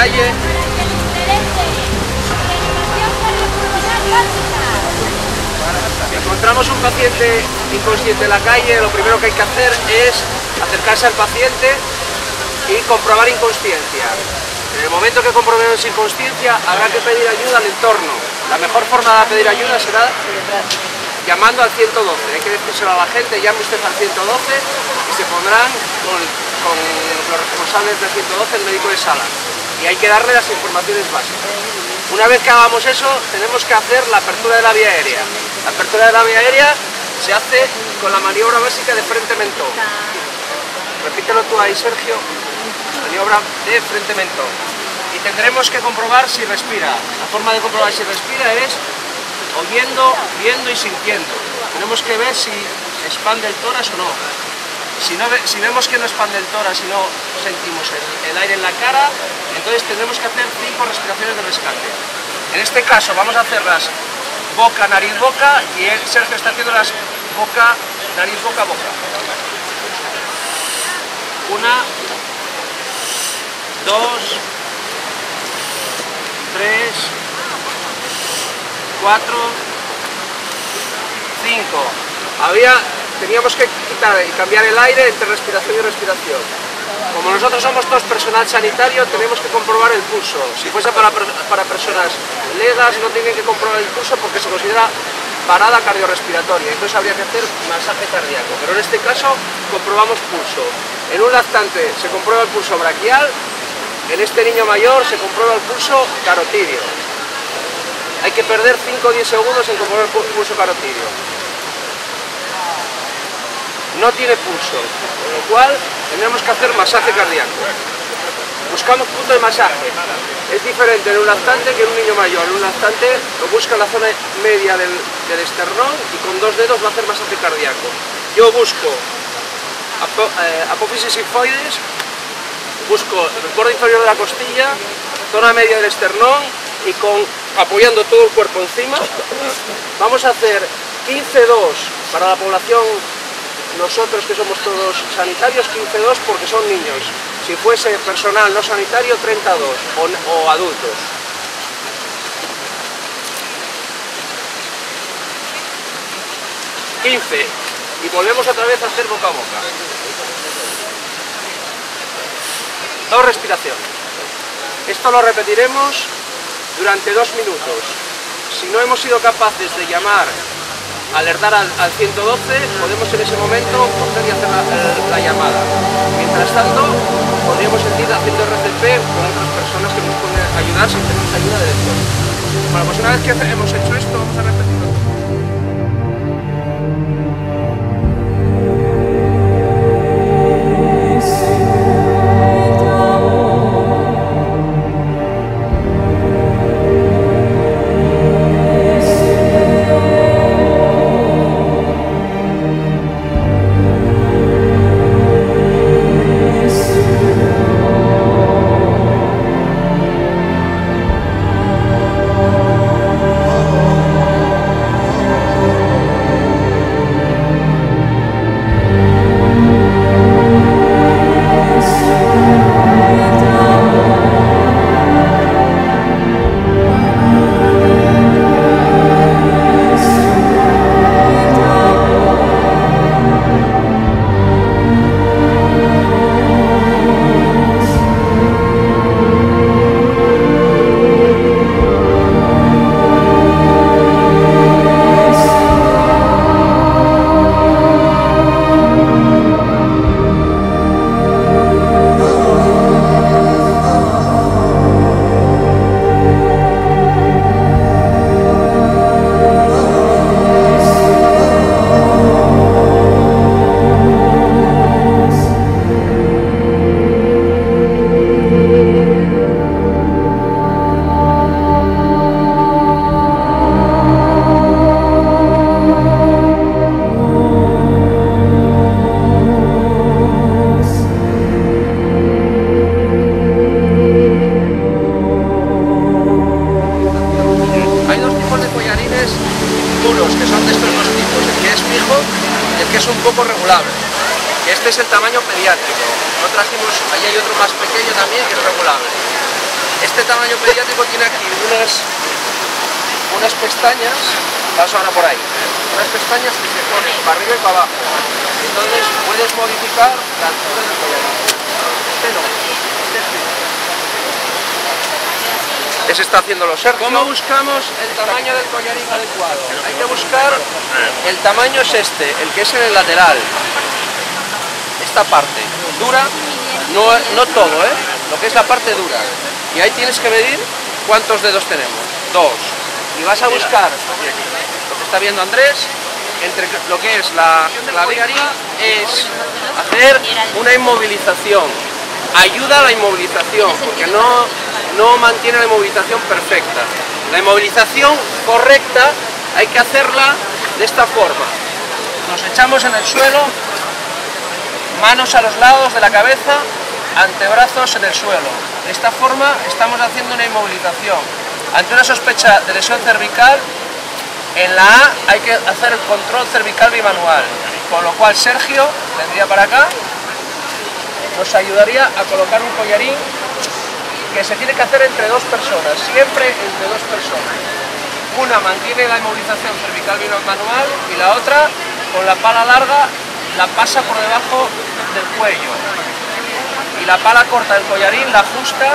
calle. Si encontramos un paciente inconsciente en la calle, lo primero que hay que hacer es acercarse al paciente y comprobar inconsciencia. En el momento que comprobemos inconsciencia, habrá que pedir ayuda al entorno. La mejor forma de pedir ayuda será llamando al 112. Hay que decírselo a la gente, llame usted al 112 y se pondrán con los responsables del 112, el médico de sala. Y hay que darle las informaciones básicas. Una vez que hagamos eso, tenemos que hacer la apertura de la vía aérea. La apertura de la vía aérea se hace con la maniobra básica de frente-mentón. Repítelo tú ahí, Sergio. Maniobra de frente-mentón. Y tendremos que comprobar si respira. La forma de comprobar si respira es oyendo, viendo y sintiendo. Tenemos que ver si expande el tórax o no. Si vemos que no expande el tórax y no sentimos el aire en la cara, entonces tendremos que hacer 5 respiraciones de rescate. En este caso vamos a hacerlas boca, nariz, boca, y Sergio está haciendo las boca, nariz, boca, boca. 1, 2, 3, 4, 5. Teníamos que quitar y cambiar el aire entre respiración y respiración. Como nosotros somos todos personal sanitario, tenemos que comprobar el pulso. Si fuese para personas legas, no tienen que comprobar el pulso porque se considera parada cardiorrespiratoria. Entonces habría que hacer masaje cardíaco. Pero en este caso comprobamos pulso. En un lactante se comprueba el pulso braquial. En este niño mayor se comprueba el pulso carotidio. Hay que perder 5 o 10 segundos en comprobar el pulso carotidio. No tiene pulso, con lo cual tendremos que hacer masaje cardíaco. Buscamos punto de masaje. Es diferente en un lactante que en un niño mayor. En un lactante lo busca en la zona media del esternón y con 2 dedos va a hacer masaje cardíaco. Yo busco apófisis sifoides, busco el borde inferior de la costilla, zona media del esternón y apoyando todo el cuerpo encima. Vamos a hacer 15-2 para la población. Nosotros que somos todos sanitarios, 15-2 porque son niños. Si fuese personal no sanitario, 30-2 o adultos. Y volvemos otra vez a hacer boca a boca. 2 respiraciones. Esto lo repetiremos durante 2 minutos. Si no hemos sido capaces de alertar al 112, podemos en ese momento coger y hacer la llamada. Mientras tanto, podríamos seguir haciendo RCP con otras personas que nos pueden ayudar si tenemos ayuda del entorno. Bueno, pues una vez que hemos hecho esto, vamos a repetirlo. que es un poco regulable. Este es el tamaño pediátrico. No trajimos, ahí hay otro más pequeño también que es regulable. Este es el tamaño pediátrico. Este tamaño pediátrico tiene aquí unas pestañas, paso ahora por ahí, unas pestañas que se ponen para arriba y para abajo. Entonces puedes modificar la altura del collarín. Este no, este sí. Ese está haciéndolo Sergio. ¿Cómo buscamos el tamaño del collarín adecuado? Hay que buscar, el tamaño es este, el que es en el lateral. Esta parte dura, no todo, lo que es la parte dura. Y ahí tienes que medir cuántos dedos tenemos, 2. Y vas a buscar, lo que está viendo Andrés, entre lo que es la collarín, es hacer una inmovilización. Ayuda a la inmovilización, porque no mantiene la inmovilización perfecta. La inmovilización correcta hay que hacerla de esta forma. Nos echamos en el suelo, manos a los lados de la cabeza, antebrazos en el suelo. De esta forma estamos haciendo una inmovilización. Ante una sospecha de lesión cervical, en la A hay que hacer el control cervical bimanual, con lo cual Sergio vendría para acá, nos ayudaría a colocar un collarín que se tiene que hacer entre 2 personas, siempre entre 2 personas. Una mantiene la inmovilización cervical bimanual y la otra, con la pala larga, la pasa por debajo del cuello. Y la pala corta del collarín la ajusta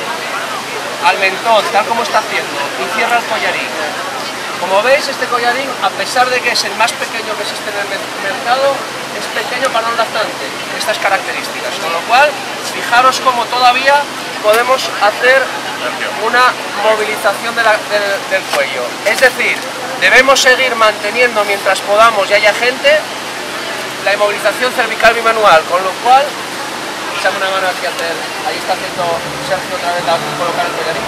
al mentón, tal como está haciendo, y cierra el collarín. Como veis, este collarín, a pesar de que es el más pequeño que existe en el mercado, es pequeño para un lactante, estas características. Con lo cual, fijaros cómo todavía podemos hacer una movilización del cuello. Es decir, debemos seguir manteniendo mientras podamos y haya gente la inmovilización cervical bimanual, con lo cual, echame una mano aquí a hacer, ahí está haciendo Sergio otra vez a colocar el collarín.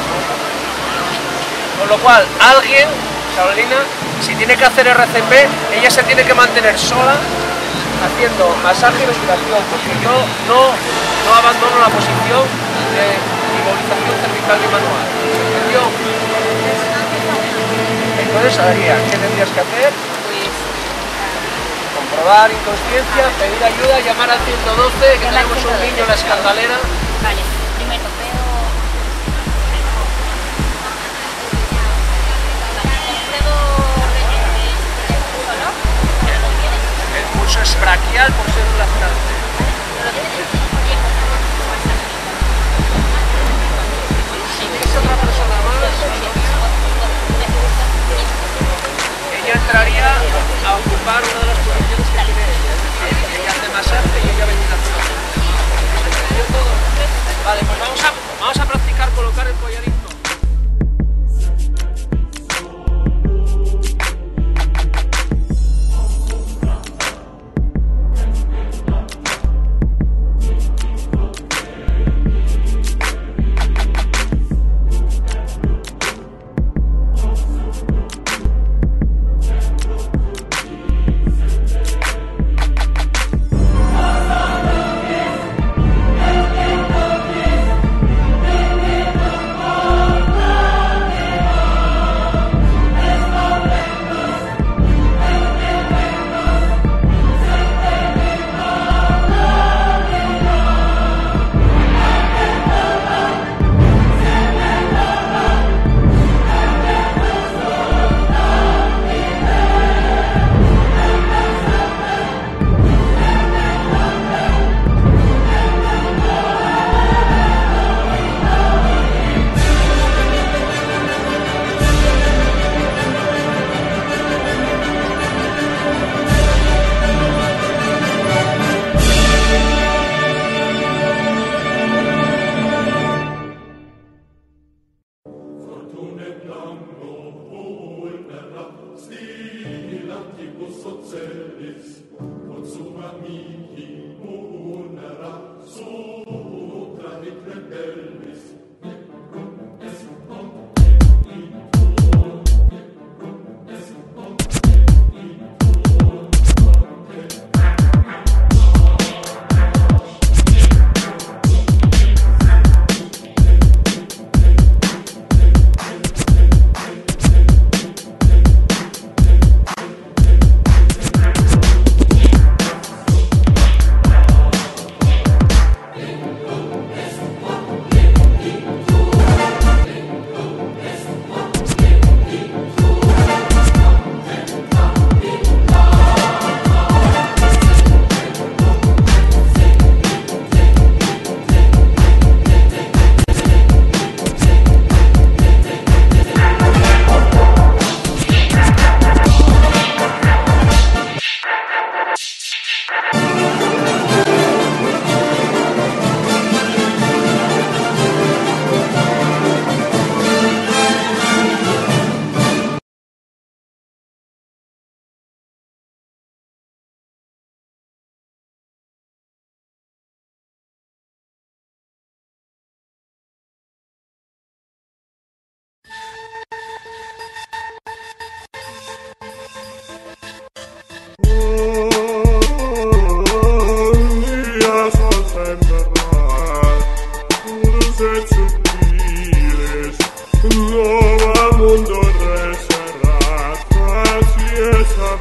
Con lo cual, alguien, Carolina, si tiene que hacer RCP, ella se tiene que mantener sola haciendo masaje y respiración, porque yo no abandono la posición de inmovilización cervical bimanual. ¿Entendió? Entonces, Adrián, ¿qué tendrías que hacer? Comprobar inconsciencia, pedir ayuda, llamar al 112, que tenemos un niño en la escandalera. Vale, primero veo... El pulso es braquial por ser un lactante. Si es otra persona más, ella entraría a ocupar una de las posiciones que tiene ella. Es decir, ella hace masaje y ella ventilación. ¿Entendió todo? Vale, pues vamos a practicar colocar el collarín.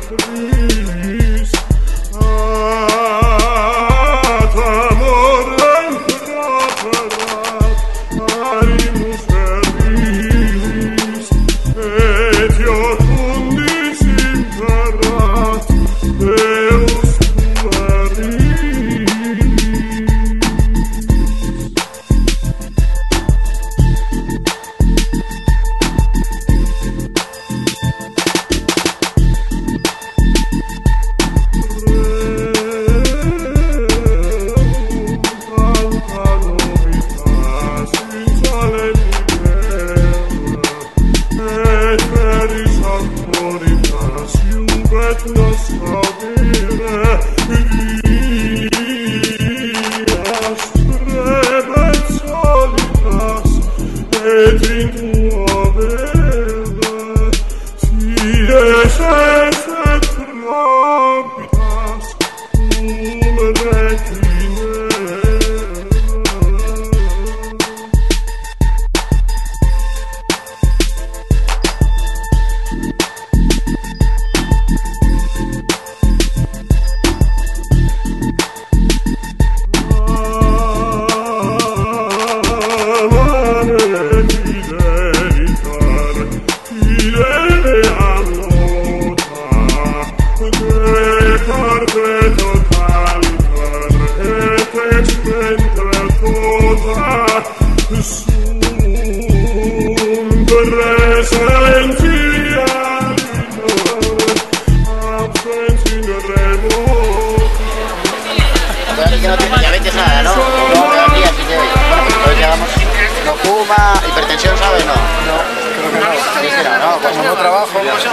Ya veis nada, ¿no? Aquí, así que, bueno, pues entonces llegamos. ¿No fuma? ¿Hipertensión sabe? No. No, creo que no. Sí, será, ¿no? Pues Como no trabajo. Ya, lo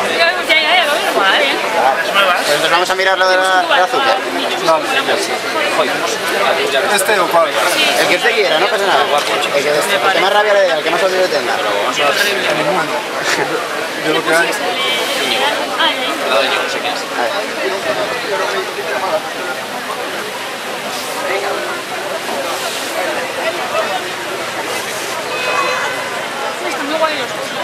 bien. pues entonces vamos a mirar lo del azúcar. ¿Este o cuál? El que usted quiera, no pasa nada. El que más rabia le dé, el que más odio le tenga. De lo que hay. Están muy guay los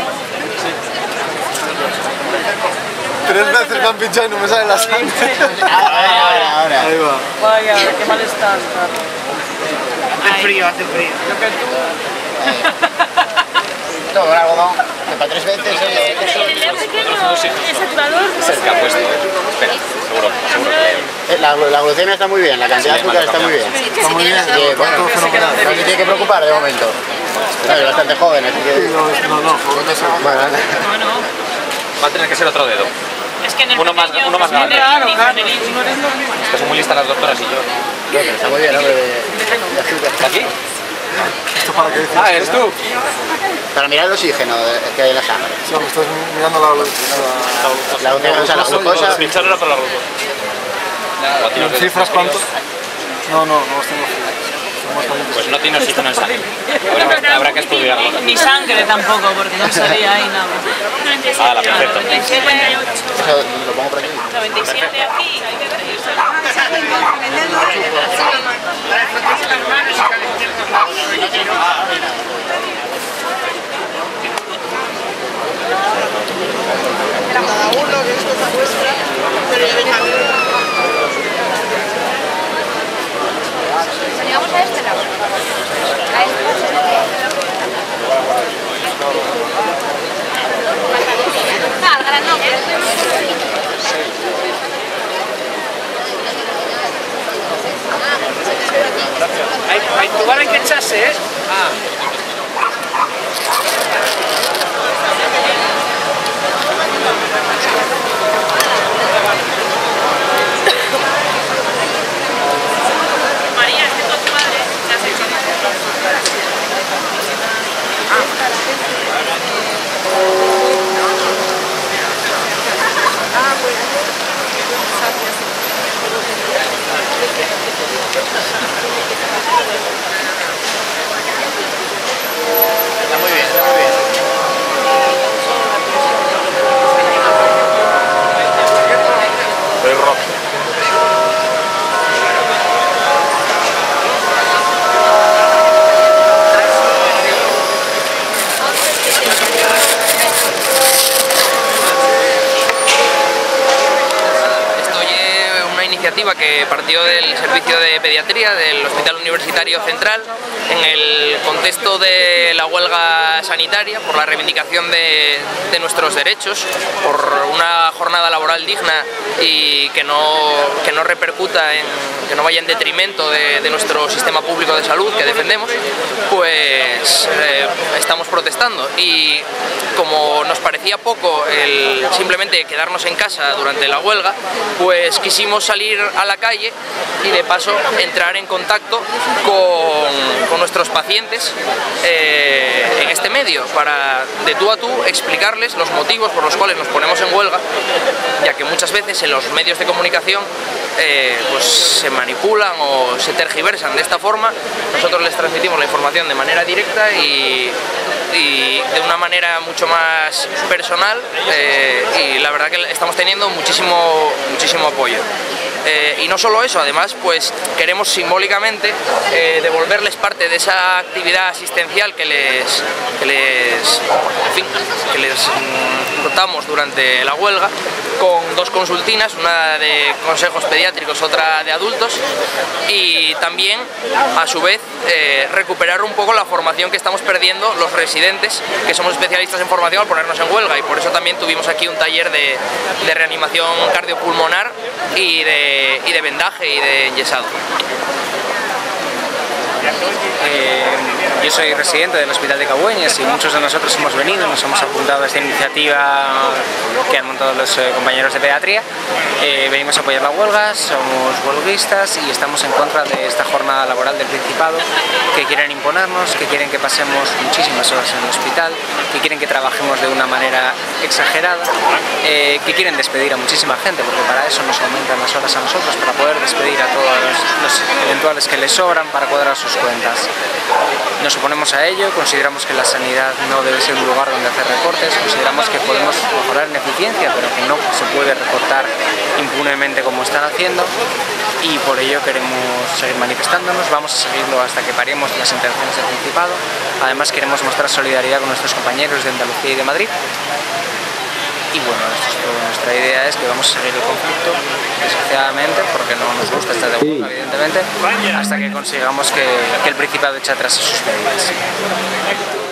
3 veces me han pinchado y no me sale la sangre. Ahora. Ahí va. Vaya, qué mal estás. Hace frío. Lo que tú... Todo el algodón, que para 3 veces, oye. el pequeño, el saturador. Cerca puesto. Espera, seguro. La glucemia está muy bien, la cantidad de azúcar está muy bien. Está muy bien. Sí, bueno, Todo fenomenal. no se tiene que preocupar de momento. No, es bastante joven, así que... No, joder, no sé. Bueno, Va a tener que ser otro dedo. Es que en el Uno más grande. Claro, no eres lo mismo. Es que son muy listas las doctoras y yo. bueno, está muy bien, ¿no? De azúcar. ¿Aquí? ¿Esto para qué dices? Ah, ¿eres tú? Para mirar el oxígeno que hay en la sangre. Sí, me estás mirando La glucemia, o sea, la glucosa... Pinchar era para la glucosa. ¿En cifras cuánto? No los tengo fríos. Pues no tiene oxígeno en sangre. Habrá que estudiarlo. Ni sangre tampoco, porque no salía ahí nada. Ah, la perfecto. 58. Eso lo pongo por aquí. 97 aquí. Llegamos a este lado. A este al granote. A intubar hay que echarse, ¿eh? María, es que con tu madre te has hecho. iniciativa que partió del Servicio de Pediatría del Hospital Universitario Central en el contexto de la huelga sanitaria por la reivindicación de nuestros derechos, por una jornada laboral digna y que no repercuta que no vaya en detrimento de nuestro sistema público de salud que defendemos, pues estamos protestando. Y como nos parecía poco el simplemente quedarnos en casa durante la huelga, pues quisimos salir a la calle y de paso entrar en contacto con nuestros pacientes en este medio para de tú a tú explicarles los motivos por los cuales nos ponemos en huelga, ya que muchas veces en los medios de comunicación pues se manipulan o se tergiversan de esta forma. Nosotros les transmitimos la información de manera directa y de una manera mucho más personal, y la verdad que estamos teniendo muchísimo apoyo. Y no solo eso, además pues queremos simbólicamente devolverles parte de esa actividad asistencial que les dotamos durante la huelga, con 2 consultinas, una de consejos pediátricos, otra de adultos, y también a su vez recuperar un poco la formación que estamos perdiendo los residentes, que somos especialistas en formación al ponernos en huelga, y por eso también tuvimos aquí un taller de reanimación cardiopulmonar y de vendaje y de enyesado. Yo soy residente del Hospital de Cabueñes y muchos de nosotros hemos venido, nos hemos apuntado a esta iniciativa que han montado los compañeros de pediatría. Venimos a apoyar la huelga, somos huelguistas y estamos en contra de esta jornada laboral del Principado, que quieren imponernos, que quieren que pasemos muchísimas horas en el hospital, que quieren que trabajemos de una manera exagerada, que quieren despedir a muchísima gente, porque para eso nos aumentan las horas a nosotros, para poder despedir a todos los eventuales que les sobran, para cuadrar sus cuentas. Nos oponemos a ello, consideramos que la sanidad no debe ser un lugar donde hacer recortes, consideramos que podemos mejorar en eficiencia, pero que no se puede recortar impunemente como están haciendo, y por ello queremos seguir manifestándonos, vamos a seguirlo hasta que paremos las intervenciones del Principado. Además queremos mostrar solidaridad con nuestros compañeros de Andalucía y de Madrid. Y bueno, nuestra idea es que vamos a seguir el conflicto, desgraciadamente, porque no nos gusta estar de huelga, evidentemente, hasta que consigamos que el Principado eche atrás sus medidas.